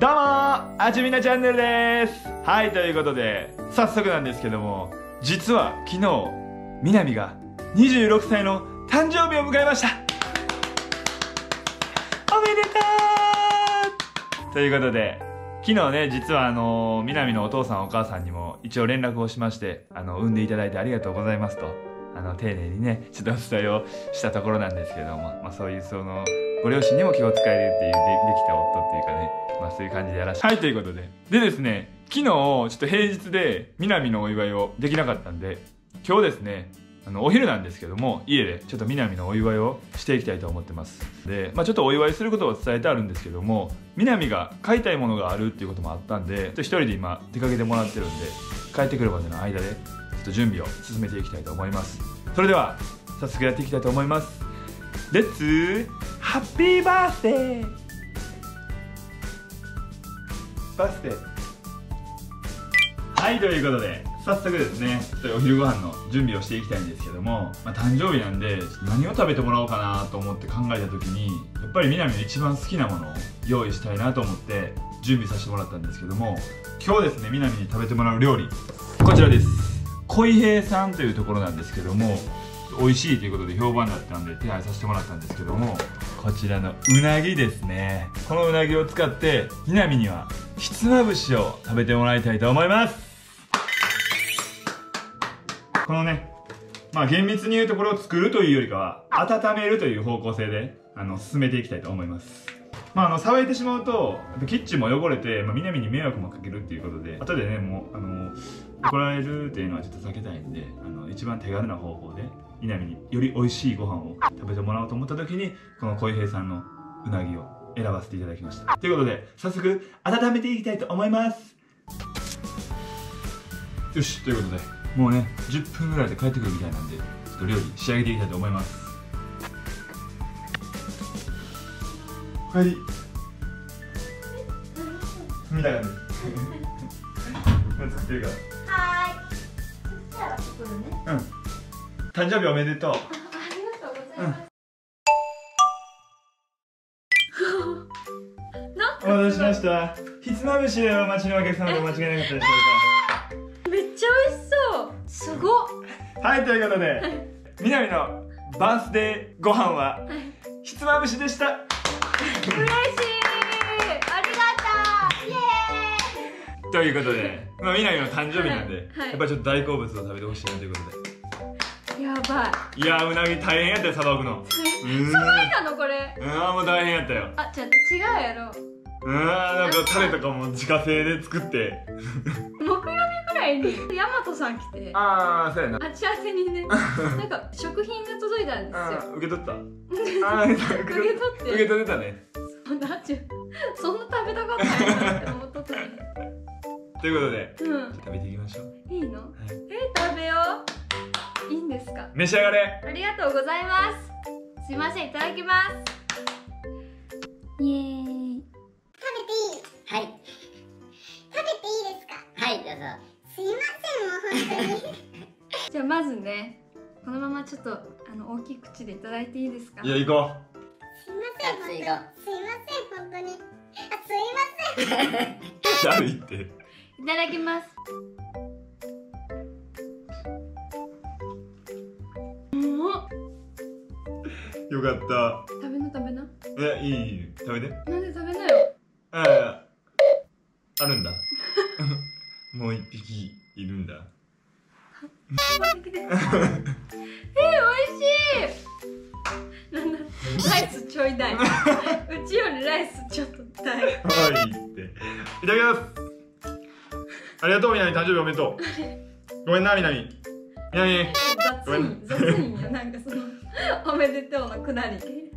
どうもあちみなチャンネルです。はい、ということで早速なんですけども、実は昨日みなみが26歳の誕生日を迎えました。おめでとうということで、昨日ね、実はみなみのお父さんお母さんにも一応連絡をしまして、産んでいただいてありがとうございますと丁寧にねちょっとお伝えをしたところなんですけども、そういうご両親にも気を使えるっていうできた夫っていうかね、そういう感じでやらして、はい、ということでですね、昨日ちょっと平日でみなみのお祝いをできなかったんで、今日ですねお昼なんですけども、家でちょっとみなみのお祝いをしていきたいと思ってます。で、ちょっとお祝いすることを伝えてあるんですけども、みなみが買いたいものがあるっていうこともあったんで、一人で今出かけてもらってるんで、帰ってくるまでの間でちょっと準備を進めていきたいと思います。それでは早速やっていきたいと思います。レッツハッピーバースデーバースデー。はい、ということで早速ですね、ちょっとお昼ご飯の準備をしていきたいんですけども、誕生日なんで何を食べてもらおうかなと思って考えた時に、やっぱりみなみの一番好きなものを用意したいなと思って準備させてもらったんですけども、今日ですねみなみに食べてもらう料理こちらです。小井平さんというところなんですけども、美味しいということで評判だったんで手配させてもらったんですけども、こちらのうなぎですね。このうなぎを使ってみなみにはひつまぶしを食べてもらいたいと思います。このね、厳密に言うとこれを作るというよりかは温めるという方向性で進めていきたいと思います。騒いでしまうとキッチンも汚れて、みなみに迷惑もかけるっていうことで、後でねもう怒られるっていうのはちょっと避けたいんで、一番手軽な方法でみなみにより美味しいご飯を食べてもらおうと思った時に、この小井平さんのうなぎを選ばせていただきました。ということで早速温めていきたいと思います。よし、ということでもうね10分ぐらいで帰ってくるみたいなんで、ちょっと料理仕上げていきたいと思います。おかえり。見た感じ作ってるから。はーい。そしたらここでね。うん。誕生日おめでとう。ありがとうございます。お待たせしました。ひつまぶしをお待ちのお客様でお間違いなかったでしょうか。 めっちゃ美味しそう。すごっ。 はい、ということでみなみのバースデーご飯はひつまぶしでした。 嬉しい。ありがとう。イエーイ。 ということで、みなみの誕生日なんで、やっぱりちょっと大好物を食べてほしいなということで。 やばい。 いやうなぎ大変やったよ、さばくの。 さばいたのこれ。 もう大変やったよ。 あ、じゃあ違うやろ。 なんかタレとかも自家製で作って。 木曜日くらいに大和さん来て、 そうやな。 待ち合わせにね、なんか食品が届いたんですよ。 受け取った。 受け取ったね。 そんな食べたことないなって思っとったね。 ということで、食べていきましょう。 いいの？食べよう。いいんですか？ 召し上がれ。 ありがとうございます。すいません、いただきます。イエーイ。 食べていい？はい。食べていいですか？はい、どうぞ。すいません、もう本当に。 じゃあまずね、このままちょっと大きい口でいただいていいですか？ いや、行こう。 すいません、本当に。すいません、本当に。すいません。 だるいって。 いただきます。 よかった。 食べな。 いや、いい、食べて。 なんで食べなよ。 あるんだ。もう一匹いるんだ。 美味しい。なんだ、ライスちょい大。うちよりライスちょっと大。 はいって。いただきます。ありがとう、みなみ、誕生日おめでとう。ごめんな、みなみ。 雑いんよ、なんかおめでとうのくだり。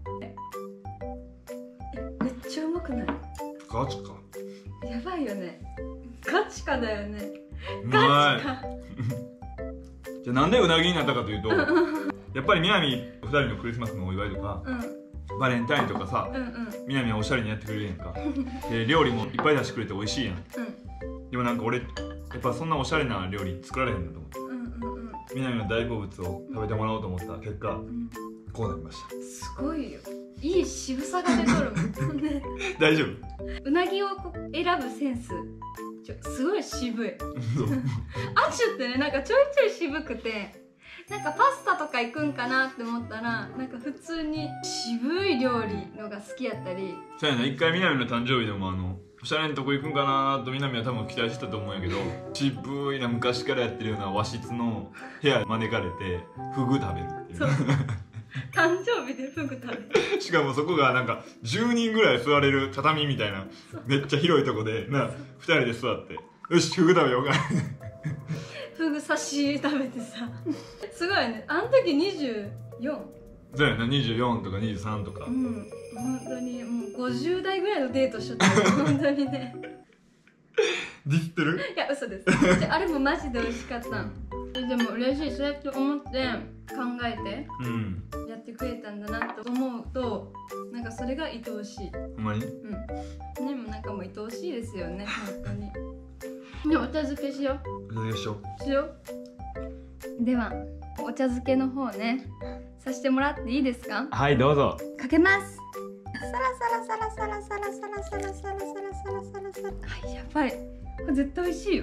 めっちゃうまくない？ ガチか。 やばいよね。ガチかだよね。 ガチか。じゃあなんでうなぎになったかというと、やっぱりみなみ2人のクリスマスのお祝いとか、バレンタインとかさ、みなみはおしゃれにやってくれるやんか。で料理もいっぱい出してくれて美味しいやん。でもなんか俺やっぱそんなおしゃれな料理作られへんなと思って、みなみの大好物を食べてもらおうと思った結果、こうなりました。 すごいよ。 いい渋さが出とるもんね。 大丈夫？ うなぎをこう選ぶセンスすごい渋い。アチュってね、なんかちょいちょい渋くて、なんかパスタとか行くんかなって思ったら、なんか普通に渋い料理のが好きやったり。 そうやな、一回南の誕生日でもおしゃれなとこ行くんかなと南は多分期待してたと思うんやけど、渋いな昔からやってるような和室の部屋招かれてフグ食べるっていう。 そう誕生日でフグ食べる。 しかもそこがなんか10人ぐらい座れる畳みたいなめっちゃ広いとこでな、2人で座ってよしフグ食べようか。 フグ刺し食べてさ、すごいね。あの時24。 そうやな、24とか23とか。 うん、本当にもう50代ぐらいのデートしとったよ。本当にね。 ディスってる？ いや嘘です。であれもマジで美味しかったん。でも嬉しい、そうやって思って考えてやってくれたんだなと思うと、なんかそれが愛おしい。 ほんまに？ うん。でもなんかもう愛おしいですよね、本当に。でお茶漬けしよう。 お茶漬けしよしよう。ではお茶漬けの方ね、させてもらっていいですか？ はい、どうぞ。 かけます。 サラサラサラサラサラサラサラサラサラサラサラサラ。 はい、やばい。これ絶対美味しいよ。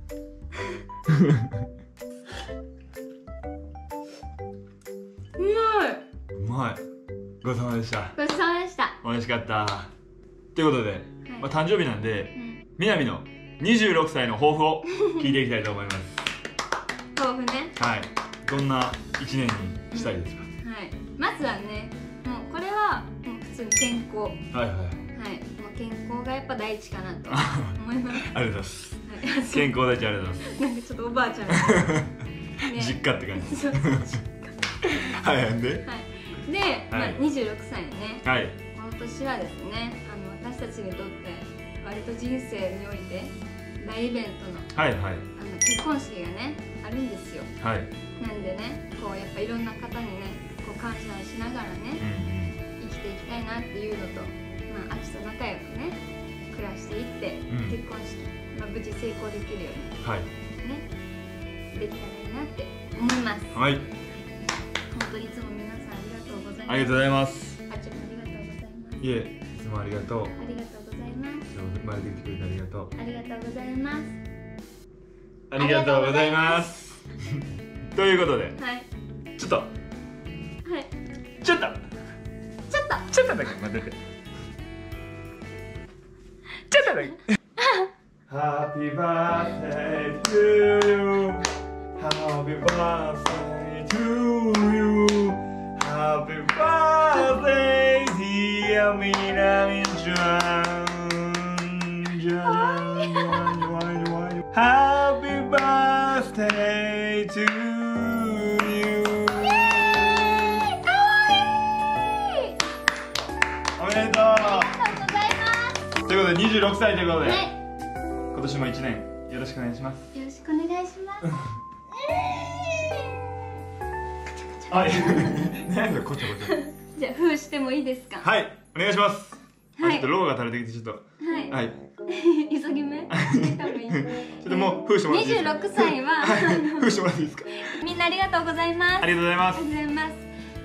うまい。 うまい。ごちそうさまでした。 ごちそうさまでした。 美味しかった。ということで、まあ、誕生日なんで、南の26歳の抱負を聞いていきたいと思います。 豆腐ね。 はい。どんな1年にしたいですか？ はい。まずはね、もうこれはもう普通に健康。はいはい。 はい。もう健康がやっぱ第一かなと思います。 ありがとうございます。 はい、 健康第一ありがとうございます。 なんかちょっとおばあちゃんみたいな。ね、 実家って感じ。 そうそう、実家。 はい、で、 はい、で、まあ、26歳ね、 はい、 この年はですね、私たちにとって割と人生において大イベントの、 はいはい、 結婚式がねあるんですよ。 はい、 なんでね、こうやっぱいろんな方にねこう感謝しながらね、生きていきたいなっていうのと、まあ、あちと仲良くね暮らしていって、結婚式、まあ、無事成功できるように、はい、ね、できたらいいなって思います。はい、本当にいつも皆さんありがとうございます。 ありがとうございます。 あちもありがとうございます。 いえ、いつもありがとう。 ありがとうございます。 生まれてきてくれてありがとう。 ありがとうございます。 ありがとうございます。ということで、はい、ちょっと、はい、ちょっとだけ待ってて。ちょっとだけ。Happy birthday to you. Happy birthday to you. Happy birthday dear 南ちゃん。Happy birthday to you. かわいい。 おめでとう。 ありがとうございます。 ということで26歳ということで、 はい、 今年も1年よろしくお願いします。 よろしくお願いします。 はい。何だこちゃこちゃ。 じゃあ封してもいいですか？ はい、お願いします。 はい。 ちょっとローが垂れてきてちょっと。はい。 急ぎ目。した方がいい。ちょっともう封してもらっていいですか ？26歳は封してもらっていいですか？ みんなありがとうございます。 ありがとうございます。 ありがとうございます。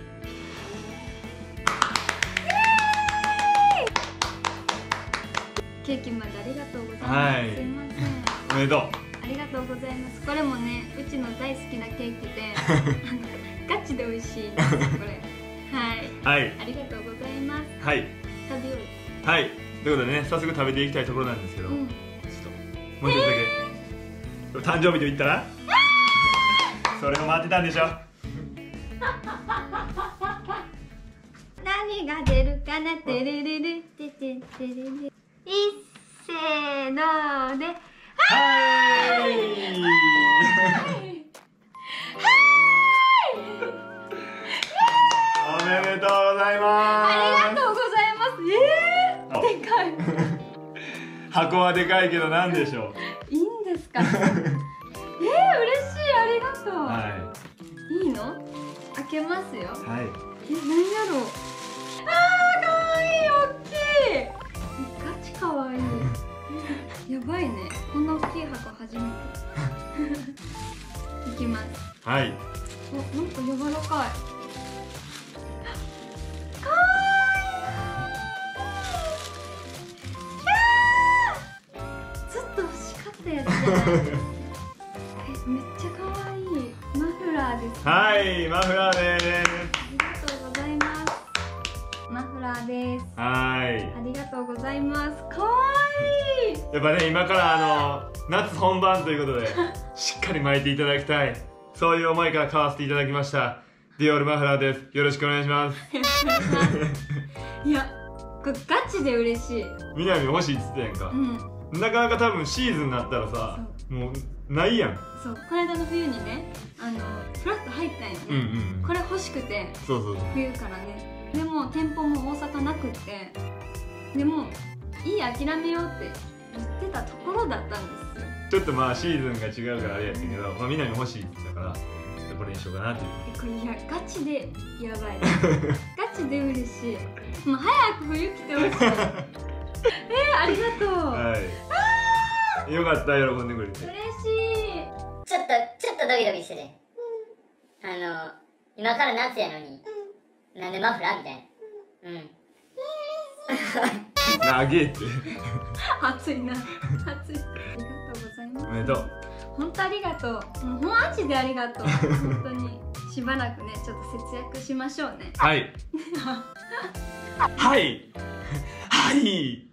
ケーキまでありがとうございます。はい、すいません。 おめでとう。 ありがとうございます。これもね、うちの大好きなケーキでガチで美味しいですこれ。はい、はい、ありがとうございます。はい、食べよう。 はい、ということでね、早速食べていきたいところなんですけど、ちょっともう一つだけ、誕生日と言ったらそれを待ってたんでしょ。 何が出るかな、てれれれてててれれ、いっせーので、はい。 おめでとうございます。 ありがとうございます。でかい。 箱はでかいけどなんでしょう。いいんですか。嬉しい、ありがとう。はい。いいの？開けますよ。はい。何やろう。かわいい、大きい。ガチかわいい。やばいね。こんな大きい箱初めて。いきます。 はい。 お、なんか柔らかい。かわいじゃないめっちゃ可愛いマフラーです、ね、 はいマフラーです。 ありがとうございます。マフラーです。 はいありがとうございます。可愛い。 やっぱね今から夏本番ということでしっかり巻いていただきたい、そういう思いから買わせていただきましたディオールマフラーです。よろしくお願いします。 いやこれガチで嬉しい。 南欲しいっつってたやんか、 うん、 なかなか多分シーズンになったらさもうないやん。 そうこの間の冬にねフラッと入ったんよね、 うんうん、 これ欲しくてそうそうそう冬からね。でも店舗も大阪なくってでもいい諦めようって言ってたところだったんですよ。 ちょっとまあシーズンが違うからあれやったけど、まあ、南欲しいって言ってたからちょっとこれにしようかなっていう。 これいやガチでやばいガチで嬉しい。もう早く冬来てほしいありがとう、 はい、よかった喜んでくれて。 嬉しい。 ちょっとドキドキしてる。今から夏やのに、なんでマフラーみたいな。 なげえって暑いな暑い。ありがとうございます。 おめでとう。 本当ありがとう。もうマジでありがとう本当にしばらくねちょっと節約しましょうね。 はいはいはい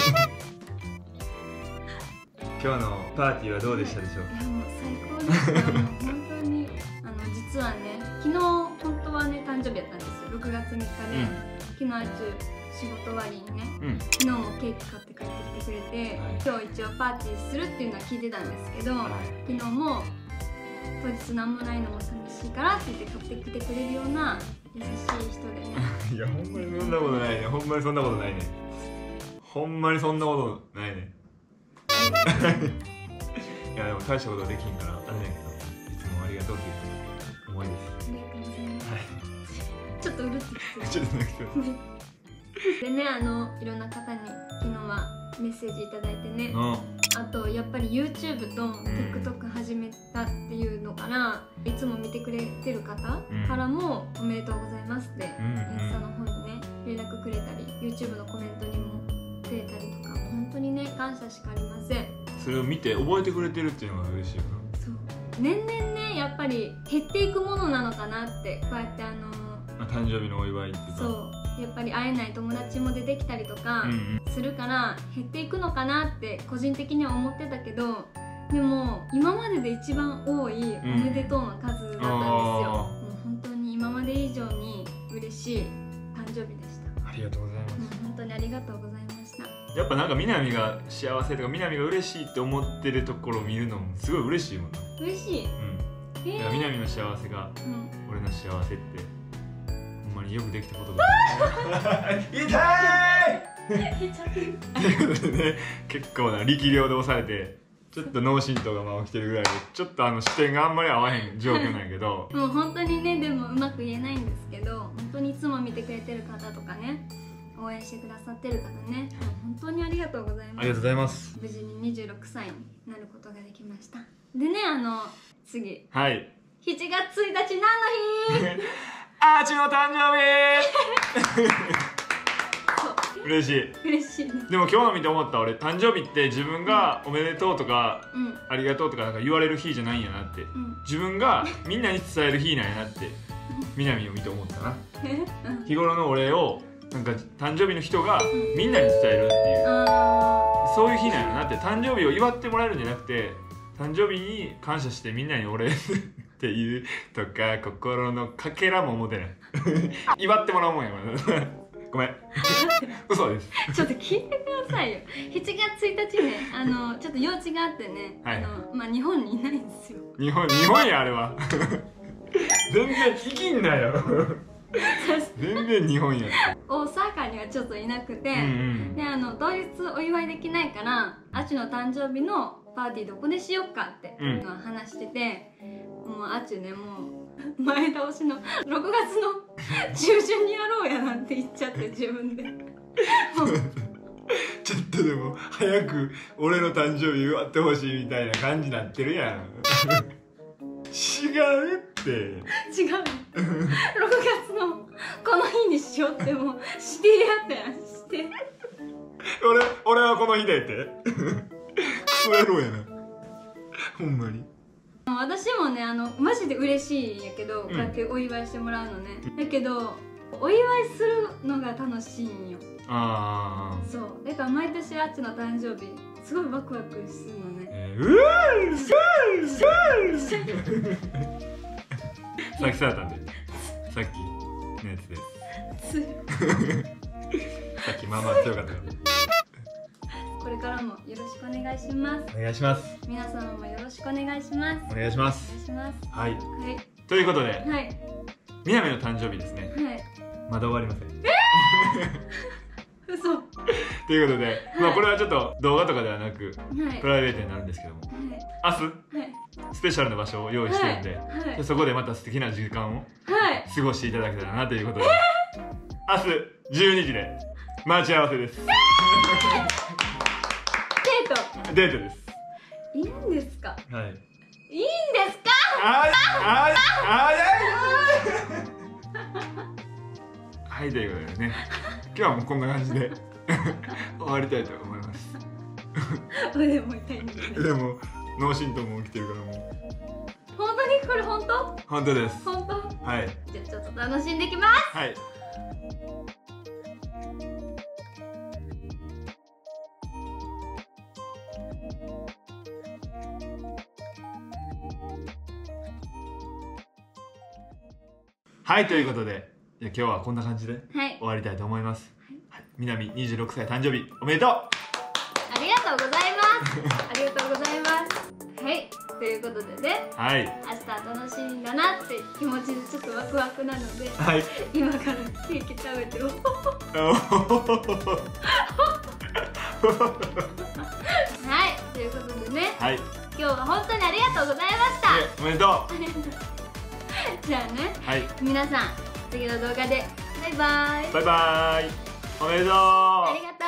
今日のパーティーはどうでしたでしょうか。 いやもう最高でしたもう本当に実はね昨日本当はね誕生日やったんですよ。6月3日で、昨日あいつ仕事終わりにね、昨日もケーキ買って帰ってきてくれて、今日一応パーティーするっていうのは聞いてたんですけど、昨日も当日何もないのも寂しいからって言って買ってきてくれるような優しい人でねいやほんまにそんなことないね。ほんまにそんなことないね。ほんまにそんなことないねいやでも大したことはできんからあれだけどいつもありがとうという思いです。 ありがとうございます。 はいちょっとうるってきてちょっと泣きそうでねいろんな方に昨日はメッセージいただいてね、あとやっぱり YouTube と TikTok 始めたっていうのからいつも見てくれてる方からもおめでとうございますってインスタの方にね連絡くれたり YouTube のコメントにもくれたりとか本当にね感謝しかありません。 それを見て覚えてくれてるっていうのが嬉しいよな。 そう年々ねやっぱり減っていくものなのかなってこうやって誕生日のお祝いっていうかそうやっぱり会えない友達も出てきたりとかするから減っていくのかなって個人的には思ってたけどでも今までで一番多いおめでとうの数だったんですよ、もう本当に今まで以上に嬉しい誕生日でした。 ありがとうございます。 本当にありがとうございました。 やっぱなんか南が幸せとか南が嬉しいって思ってるところを見るのもすごい嬉しいもんな。 嬉しい。 だから南の幸せが俺の幸せってほんまによくできたことだ痛いということでね結構な力量で押されてちょっと脳震盪がまあ起きてるぐらいでちょっと視点があんまり合わへん状況なんやけどもう本当にねでもうまく言えないんですけど本当にいつも見てくれてる方とかね応援してくださってる方ね本当にありがとうございます。 ありがとうございます。 無事に26歳になることができました。でね次はい 7月1日何の日アーチの誕生日嬉しい。 嬉しいね。 でも今日の見て思った俺誕生日って自分がおめでとうとか、ありがとうとかなんか言われる日じゃないんやなって、自分がみんなに伝える日なんやなって南を見て思ったな日頃のお礼をなんか誕生日の人がみんなに伝えるっていうそういう日なんやなって。誕生日を祝ってもらえるんじゃなくて誕生日に感謝してみんなにお礼っていうとか心のかけらも思ってない祝ってもらうもんやからごめん嘘ですちょっと聞いてくださいよ。7月1日ねちょっと用事があってね、まあ日本にいないんですよ。 日本やあれは全然生きんなよ全然日本や大阪にはちょっといなくて、で当日お祝いできないからあっちの誕生日のパーティーどこでしよっかって話してて、もうあっちねもう前倒しの6月の中旬にやろうやなんて言っちゃって自分でちょっとでも早く俺の誕生日祝ってほしいみたいな感じになってるやん違うって違う6月のこの日にしようってもうしてやったやんして俺はこの日でってクソ野郎やなほんまに私もねマジで嬉しいんやけど、こうやってお祝いしてもらうのね、だけどお祝いするのが楽しいんよ。 ああ、 そうだから毎年あっちの誕生日すごいワクワクするのね。 さっきされたんで、さっきのやつです。さっきまあまあ強かったから。 これからもよろしくお願いします。 お願いします。 皆様もよろしくお願いします。 お願いしまおす。 願いします。 はい。 はいということで、 はいみなみの誕生日ですね。 はい。 まだ終わりません。 嘘。はということで、まあこれはちょっと動画とかではなくいプライベートになるんですけども、明日はいスペシャルな場所を用意してるんで、 はいでそこでまた素敵な時間をはい過ごしていただけたらなということで、明日12時で待ち合わせです。デートです。 いいんですか。 はい。 いいんですか。 はい、ということでね、今日はもうこんな感じで終わりたいと思います。 腕も痛いんですね。 でも脳震盪も起きてるからもう本当にこれ本当？ 本当です。 本当？ はいじゃあちょっと楽しんできます。 はい。はい、ということで、じゃあ今日はこんな感じではい。 終わりたいと思います。はい、みなみ26歳誕生日おめでとう。 ありがとうございます。ありがとうございます。はい。ということでね、 はい明日楽しみだなって気持ちでちょっとワクワクなので、 はい。 今からケーキ食べておはい。ということでね、 はい。 今日は本当にありがとうございました。 おめでとじゃあね、 う。はい。 皆さん次の動画でバイバイ。 バイバイ。おめでとう。 ありがとう。